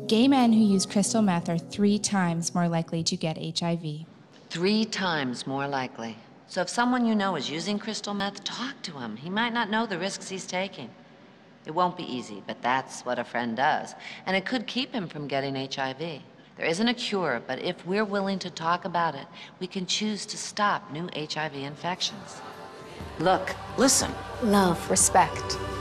Gay men who use crystal meth are 3 times more likely to get HIV. 3 times more likely. So if someone you know is using crystal meth, talk to him. He might not know the risks he's taking. It won't be easy, but that's what a friend does. And it could keep him from getting HIV. There isn't a cure, but if we're willing to talk about it, we can choose to stop new HIV infections. Look, listen. Love, respect.